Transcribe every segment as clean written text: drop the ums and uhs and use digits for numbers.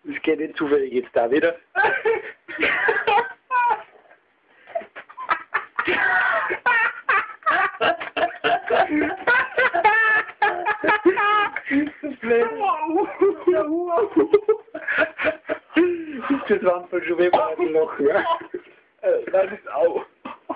Das geht nicht zufällig jetzt da wieder. Das war voll schon wieder ein Loch, ja? Das ist auch.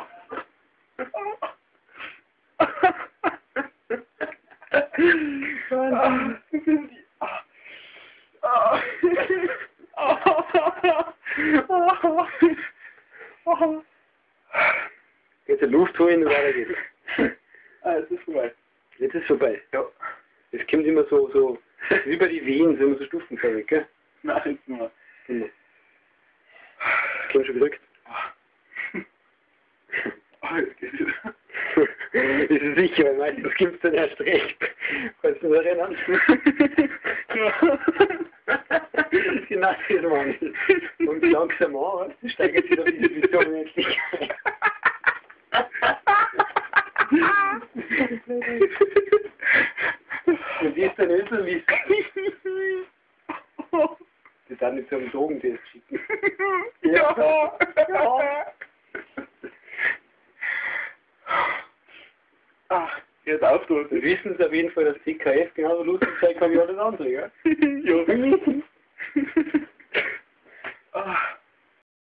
Jetzt die Luft holen und weiter geht's. Es ist vorbei. Jetzt ist vorbei. Ja. Es kommt immer so wie bei die Wehen, so immer so stufenförmig, gell? Nein, jetzt nur. Immer. Das kommt schon gedrückt. Jetzt geht's wieder. Ist es sicher, weil meistens kommt es dann erst recht. Kannst du dich erinnern? Genau das meine ich. Und langsam an, weißt du, steigert sich auf diese Vision endlich. Und die ist dann nicht so wie das hat nicht so einen Drogentest schicken. Ja. Ach, jetzt aufdrücken. Wir wissen es auf jeden Fall, dass TKF genauso lustig sein kann wie alles andere, gell? Ja. Ah.